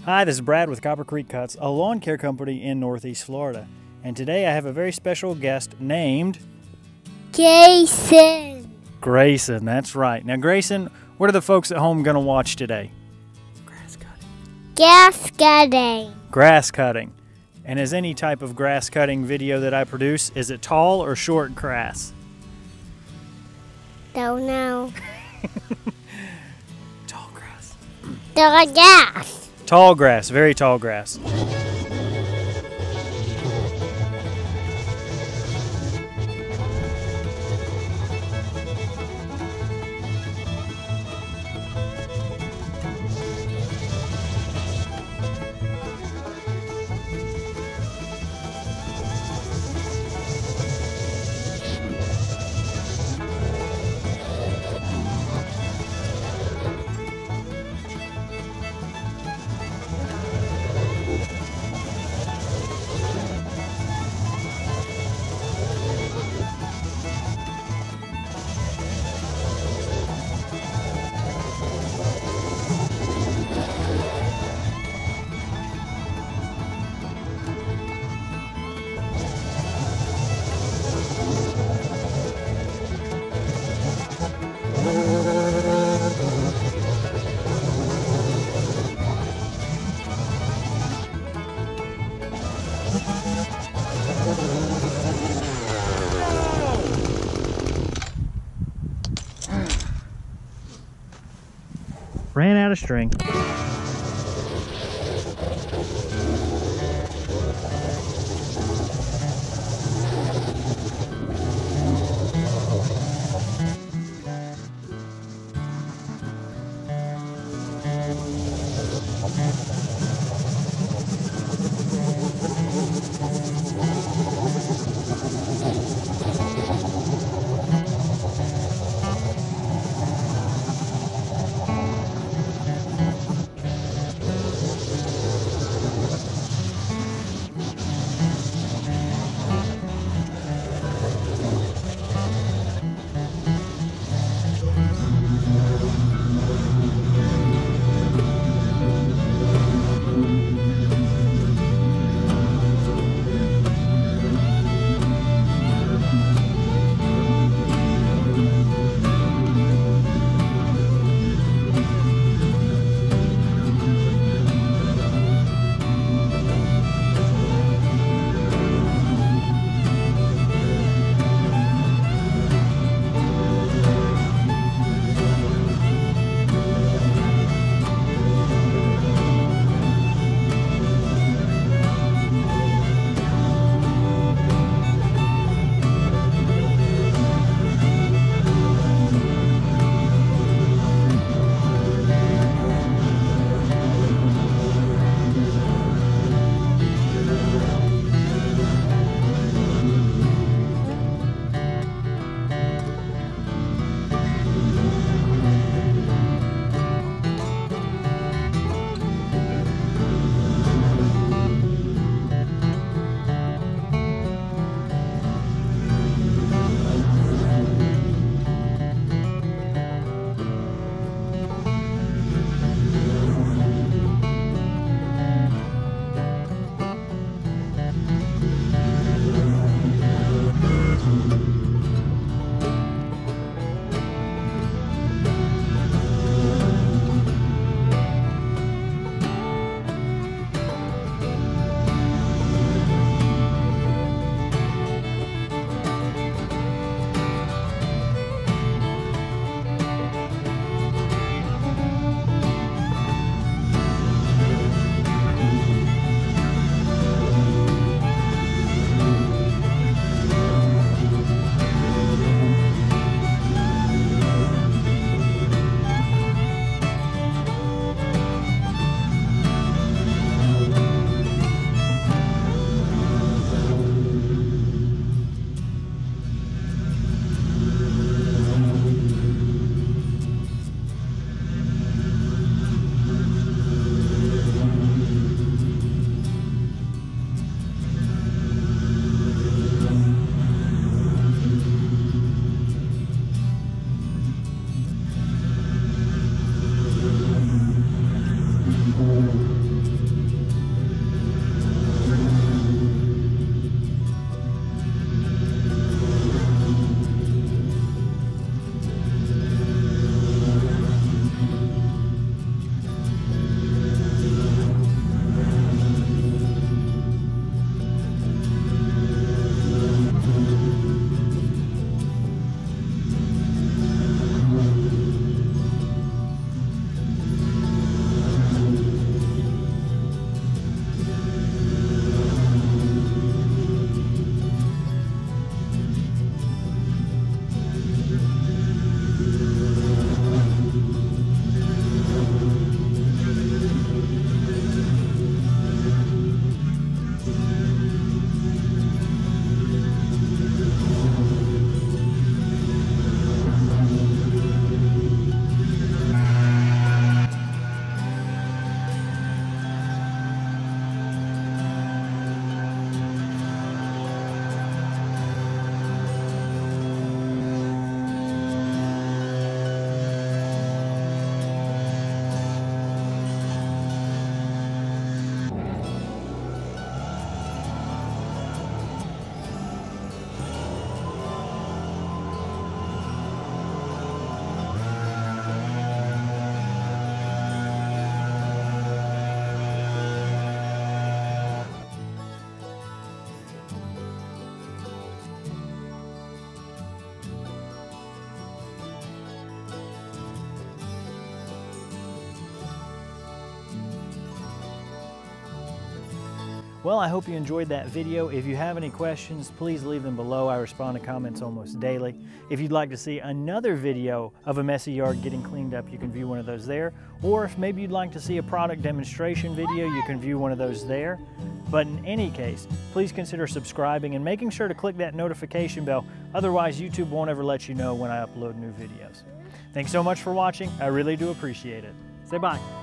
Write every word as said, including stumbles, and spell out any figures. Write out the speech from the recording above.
Hi, this is Brad with Copper Creek Cuts, a lawn care company in Northeast Florida. And today I have a very special guest named... Jason. Grayson, that's right. Now Grayson, what are the folks at home going to watch today? Grass cutting. Grass cutting. Grass cutting. And as any type of grass cutting video that I produce, is it tall or short grass? Don't know. Tall grass. Tall grass. Tall grass, very tall grass. Ran out of string. Well, I hope you enjoyed that video. If you have any questions, please leave them below. I respond to comments almost daily. If you'd like to see another video of a messy yard getting cleaned up, you can view one of those there. Or if maybe you'd like to see a product demonstration video, you can view one of those there. But in any case, please consider subscribing and making sure to click that notification bell. Otherwise, YouTube won't ever let you know when I upload new videos. Thanks so much for watching. I really do appreciate it. Say bye.